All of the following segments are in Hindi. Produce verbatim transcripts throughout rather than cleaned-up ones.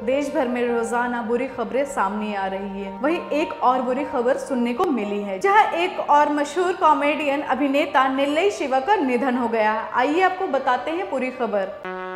देश भर में रोजाना बुरी खबरें सामने आ रही है। वहीं एक और बुरी खबर सुनने को मिली है, जहां एक और मशहूर कॉमेडियन अभिनेता नेल्लई शिवा का निधन हो गया। आइए आपको बताते हैं पूरी खबर।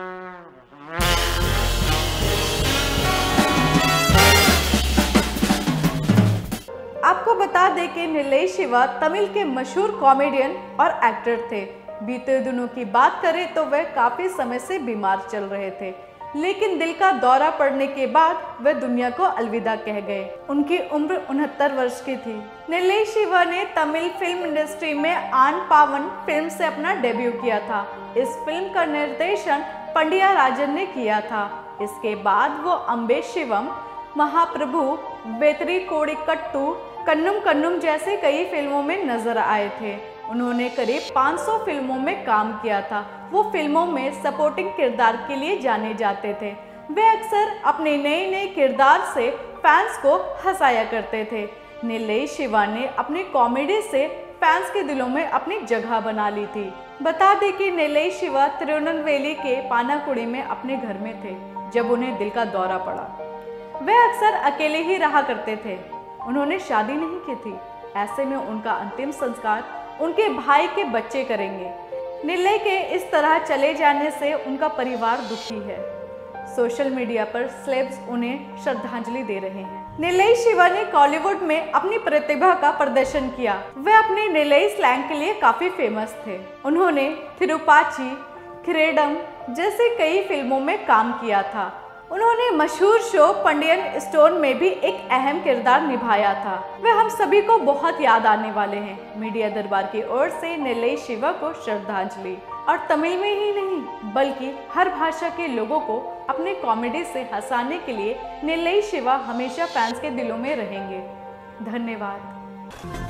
आपको बता दें कि नेल्लई शिवा तमिल के मशहूर कॉमेडियन और एक्टर थे। बीते दिनों की बात करें तो वह काफी समय से बीमार चल रहे थे, लेकिन दिल का दौरा पड़ने के बाद वह दुनिया को अलविदा कह गए। उनकी उम्र उनहत्तर वर्ष की थी। नेल्लई शिवा ने तमिल फिल्म इंडस्ट्री में आन पावन फिल्म से अपना डेब्यू किया था। इस फिल्म का निर्देशन पंडिया राजन ने किया था। इसके बाद वो अम्बे शिवम, महाप्रभु, वेतरी कोडिकट्टू, कन्नुम कन्नुम जैसे कई फिल्मों में नजर आए थे। उन्होंने करीब पाँच सौ फिल्मों में काम किया था। वो फिल्मों में सपोर्टिंग किरदार के लिए जाने जाते थे। वे अक्सर अपने नए नए किरदार से फैंस को हंसाया करते थे। नेल्लई शिवा ने अपनी कॉमेडी से फैंस के दिलों में अपनी जगह बना ली थी। बता दें कि नेल्लई शिवा तिरुनेलवेली के पानाकुड़ी में अपने घर में थे जब उन्हें दिल का दौरा पड़ा। वे अक्सर अकेले ही रहा करते थे। उन्होंने शादी नहीं की थी। ऐसे में उनका अंतिम संस्कार उनके भाई के बच्चे करेंगे। नेल्लई के इस तरह चले जाने से उनका परिवार दुखी है। सोशल मीडिया पर सेलेब्स उन्हें श्रद्धांजलि दे रहे हैं। नेल्लई शिवा ने बॉलीवुड में अपनी प्रतिभा का प्रदर्शन किया। वे अपने नेल्लई स्लैंग के लिए काफी फेमस थे। उन्होंने थिरुपाची, किरेडम जैसे कई फिल्मों में काम किया था। उन्होंने मशहूर शो पंडियन स्टोन में भी एक अहम किरदार निभाया था। वे हम सभी को बहुत याद आने वाले हैं। मीडिया दरबार की ओर से नेल्लई शिवा को श्रद्धांजलि। और तमिल में ही नहीं बल्कि हर भाषा के लोगों को अपने कॉमेडी से हंसाने के लिए नेल्लई शिवा हमेशा फैंस के दिलों में रहेंगे। धन्यवाद।